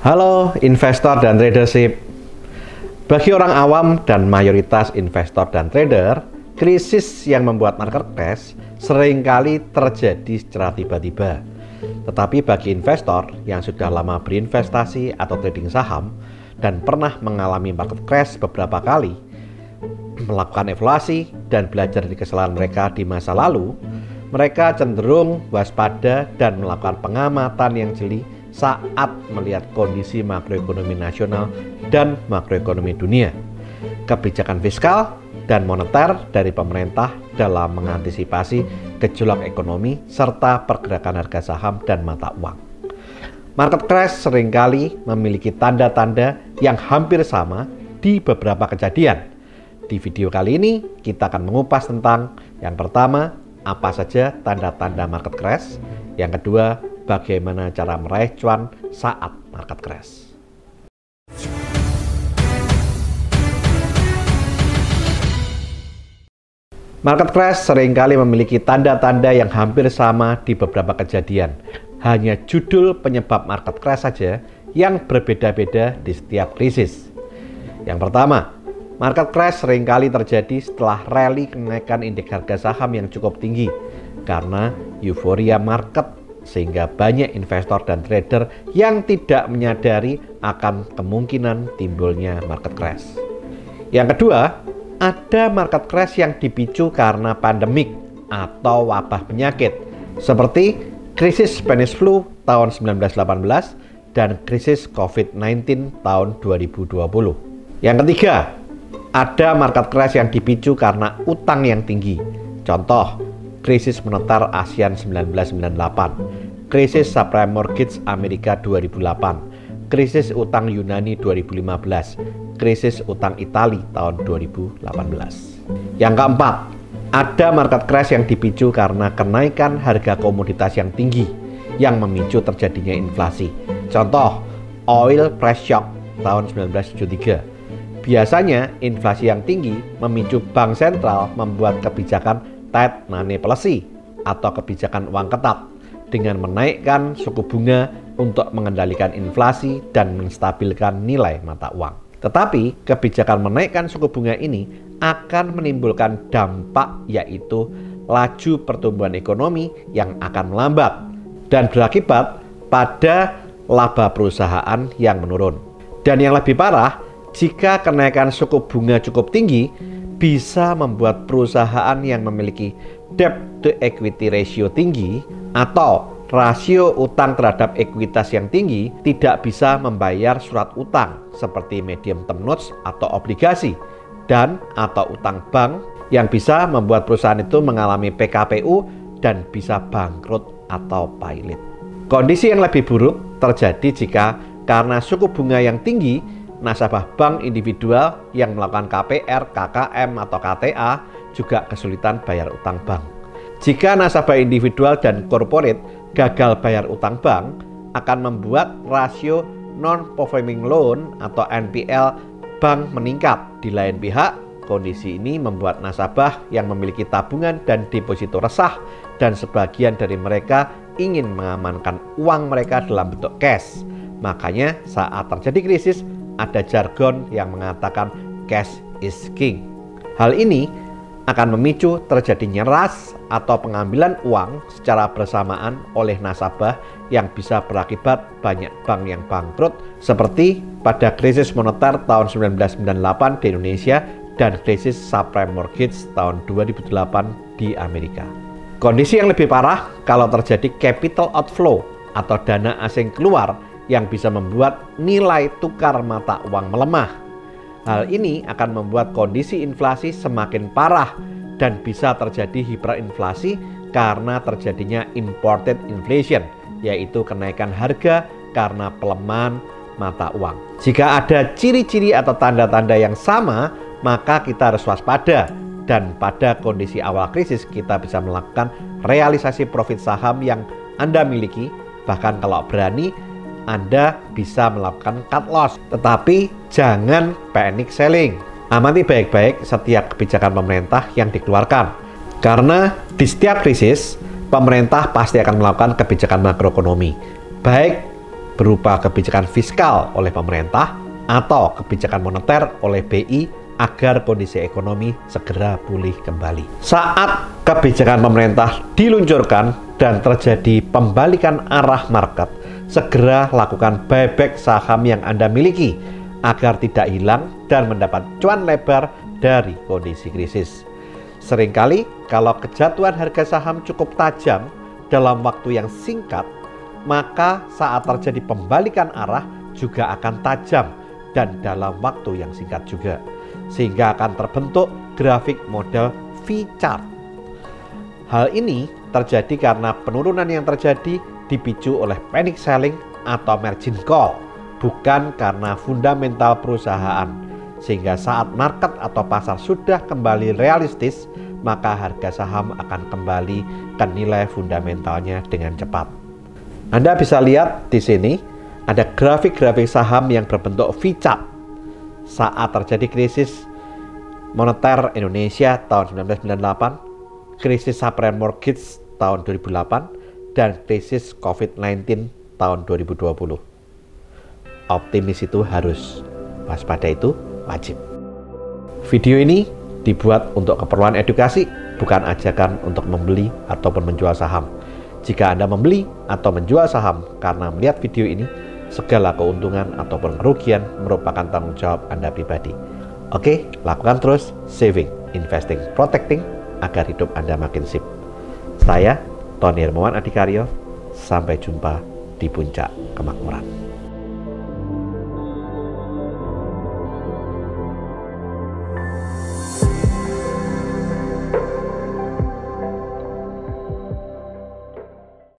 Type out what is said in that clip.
Halo investor dan tradership. Bagi orang awam dan mayoritas investor dan trader, krisis yang membuat market crash seringkali terjadi secara tiba-tiba. Tetapi bagi investor yang sudah lama berinvestasi atau trading saham dan pernah mengalami market crash beberapa kali, melakukan evaluasi dan belajar dari kesalahan mereka di masa lalu, mereka cenderung waspada dan melakukan pengamatan yang jeli saat melihat kondisi makroekonomi nasional dan makroekonomi dunia, kebijakan fiskal dan moneter dari pemerintah dalam mengantisipasi gejolak ekonomi serta pergerakan harga saham dan mata uang. Market crash seringkali memiliki tanda-tanda yang hampir sama di beberapa kejadian. Di video kali ini kita akan mengupas tentang yang pertama, apa saja tanda-tanda market crash, yang kedua, bagaimana cara meraih cuan saat market crash. Market crash seringkali memiliki tanda-tanda yang hampir sama di beberapa kejadian. Hanya judul penyebab market crash saja yang berbeda-beda di setiap krisis. Yang pertama, market crash seringkali terjadi setelah rally kenaikan indeks harga saham yang cukup tinggi karena euforia market, sehingga banyak investor dan trader yang tidak menyadari akan kemungkinan timbulnya market crash. Yang kedua, ada market crash yang dipicu karena pandemik atau wabah penyakit seperti krisis Spanish flu tahun 1918 dan krisis COVID-19 tahun 2020. Yang ketiga, ada market crash yang dipicu karena utang yang tinggi. Contoh, krisis moneter ASEAN 1998, krisis subprime mortgage Amerika 2008, krisis utang Yunani 2015, krisis utang Italia tahun 2018. Yang keempat, ada market crash yang dipicu karena kenaikan harga komoditas yang tinggi yang memicu terjadinya inflasi. Contoh, oil price shock tahun 1973. Biasanya inflasi yang tinggi memicu bank sentral membuat kebijakan tight money policy atau kebijakan uang ketat dengan menaikkan suku bunga untuk mengendalikan inflasi dan menstabilkan nilai mata uang. Tetapi kebijakan menaikkan suku bunga ini akan menimbulkan dampak, yaitu laju pertumbuhan ekonomi yang akan melambat dan berakibat pada laba perusahaan yang menurun. Dan yang lebih parah, jika kenaikan suku bunga cukup tinggi, bisa membuat perusahaan yang memiliki debt to equity ratio tinggi atau rasio utang terhadap ekuitas yang tinggi tidak bisa membayar surat utang seperti medium term notes atau obligasi dan atau utang bank yang bisa membuat perusahaan itu mengalami PKPU dan bisa bangkrut atau pailit. Kondisi yang lebih buruk terjadi jika karena suku bunga yang tinggi, nasabah bank individual yang melakukan KPR, KKM, atau KTA juga kesulitan bayar utang bank. Jika nasabah individual dan corporate gagal bayar utang bank, akan membuat rasio non-performing loan atau NPL bank meningkat. Di lain pihak, kondisi ini membuat nasabah yang memiliki tabungan dan deposito resah dan sebagian dari mereka ingin mengamankan uang mereka dalam bentuk cash. Makanya saat terjadi krisis, ada jargon yang mengatakan cash is king. Hal ini akan memicu terjadinya rush atau pengambilan uang secara bersamaan oleh nasabah yang bisa berakibat banyak bank yang bangkrut seperti pada krisis moneter tahun 1998 di Indonesia dan krisis subprime mortgage tahun 2008 di Amerika. Kondisi yang lebih parah kalau terjadi capital outflow atau dana asing keluar yang bisa membuat nilai tukar mata uang melemah. Hal ini akan membuat kondisi inflasi semakin parah dan bisa terjadi hiperinflasi karena terjadinya imported inflation, yaitu kenaikan harga karena pelemahan mata uang. Jika ada ciri-ciri atau tanda-tanda yang sama, maka kita harus waspada dan pada kondisi awal krisis kita bisa melakukan realisasi profit saham yang Anda miliki, bahkan kalau berani Anda bisa melakukan cut loss, tetapi jangan panic selling. Amati baik-baik setiap kebijakan pemerintah yang dikeluarkan, karena di setiap krisis pemerintah pasti akan melakukan kebijakan makroekonomi, baik berupa kebijakan fiskal oleh pemerintah atau kebijakan moneter oleh BI agar kondisi ekonomi segera pulih kembali. Saat kebijakan pemerintah diluncurkan dan terjadi pembalikan arah market, segera lakukan buyback saham yang Anda miliki agar tidak hilang dan mendapat cuan lebar dari kondisi krisis. Seringkali kalau kejatuhan harga saham cukup tajam dalam waktu yang singkat, maka saat terjadi pembalikan arah juga akan tajam dan dalam waktu yang singkat juga, sehingga akan terbentuk grafik model V-chart. Hal ini terjadi karena penurunan yang terjadi dipicu oleh panic selling atau margin call, bukan karena fundamental perusahaan. Sehingga saat market atau pasar sudah kembali realistis, maka harga saham akan kembali ke nilai fundamentalnya dengan cepat. Anda bisa lihat di sini ada grafik-grafik saham yang berbentuk V-chart saat terjadi krisis moneter Indonesia tahun 1998, krisis subprime mortgage tahun 2008, dan krisis COVID-19 tahun 2020. Optimis itu harus, waspada itu wajib. Video ini dibuat untuk keperluan edukasi, bukan ajakan untuk membeli ataupun menjual saham. Jika Anda membeli atau menjual saham karena melihat video ini, segala keuntungan ataupun kerugian merupakan tanggung jawab Anda pribadi. Oke, lakukan terus saving, investing, protecting agar hidup Anda makin sip. Saya, Tony Hermawan Adikaryo, sampai jumpa di puncak kemakmuran.